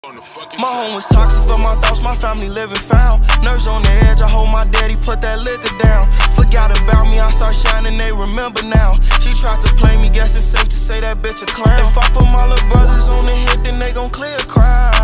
My home was toxic for my thoughts, my family living foul. Nerves on the edge, I hold my daddy, put that liquor down. Forgot about me, I start shining, they remember now. She tried to play me, guess it's safe to say that bitch a clown. If I put my little brothers on the hit, then they gon' clear a crowd.